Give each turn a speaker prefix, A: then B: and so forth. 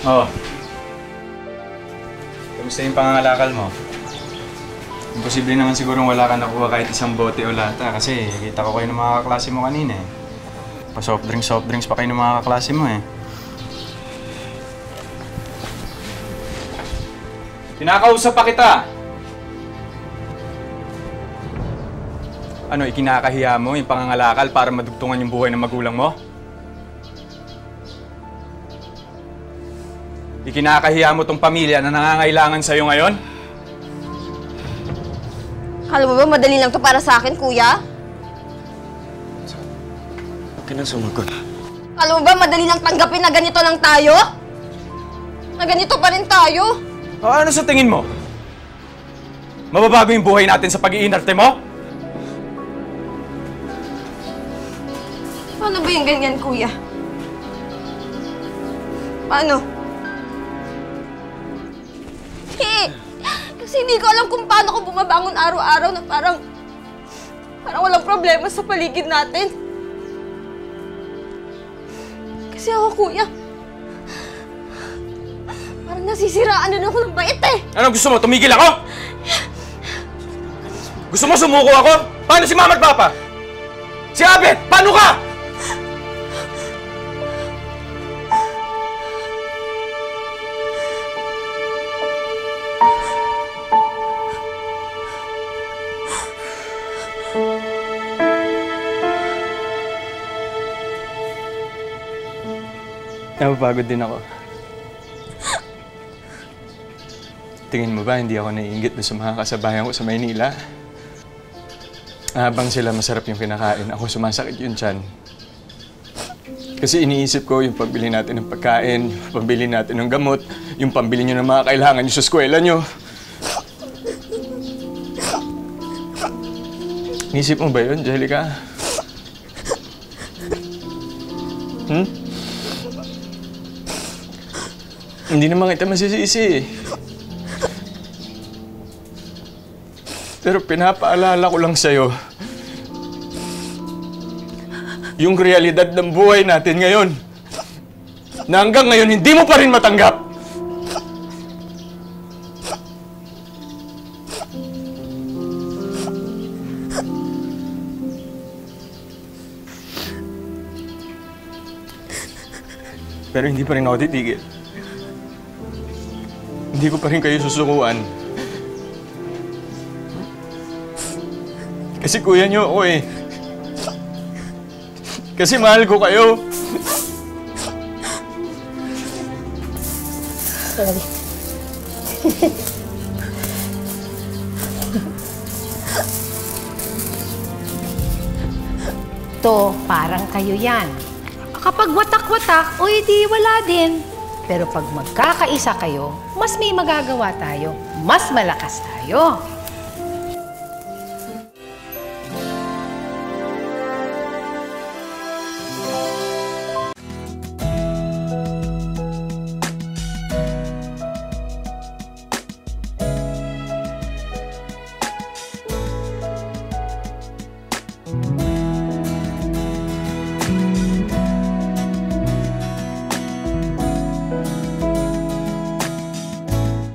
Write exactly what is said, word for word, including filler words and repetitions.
A: Oo. Oh. Kamusta yung pangangalakal mo? Imposible naman sigurong wala ka nakuha kahit isang bote o lata kasi kita ko kayo ng mga kaklase mo kanina eh. Pa soft drinks, soft drinks pa kayo ng mga kaklase mo eh. Kinakausap pa kita! Ano, ikinakahiya mo yung pangangalakal para madugtungan yung buhay ng magulang mo? Ikinakahiya mo tong pamilya na nangangailangan sa'yo ngayon?
B: Kala mo ba madali lang to para sa akin, kuya?
C: Huwag ka nang sumagot.
B: Kala mo ba madali lang tanggapin na ganito lang tayo? Na ganito pa rin tayo?
A: O ano sa tingin mo? Mababago yung buhay natin sa pag-iinarte mo?
B: Paano ba yung ganyan, kuya? Paano? Eh, kasi hindi ko alam kung paano ko bumabangon araw-araw na parang... parang walang problema sa paligid natin. Kasi ako, kuya, parang nasisiraan na ako ng bait eh.
A: Ano gusto mo? Tumigil ako? Gusto mo sumuko ako? Paano si Mama at Papa? Si Abet, paano ka? Napapagod din ako. Tingin mo ba hindi ako naiinggit sa mga kasabayan ko sa Maynila? Habang sila masarap yung kinakain, ako sumasakit yung tiyan. Kasi iniisip ko yung pambili natin ng pagkain, yung pambili natin ng gamot, yung pambili nyo ng mga kailangan nyo sa eskwela nyo. Inisip mo ba yun, Angelica? Hmm? Hindi naman kita masisisi. Pero pinapaalala ko lang sa'yo yung realidad ng buhay natin ngayon na hanggang ngayon hindi mo pa rin matanggap. Pero hindi pa rin ako titigil. Hindi ko pa rin kayo susukuan. Kasi kuya niyo ako eh. Kasi mahal ko kayo.
D: Sorry. To, parang kayo yan. Kapag watak-watak, o di wala din. Pero pag magkakaisa kayo, mas may magagawa tayo. Mas malakas tayo.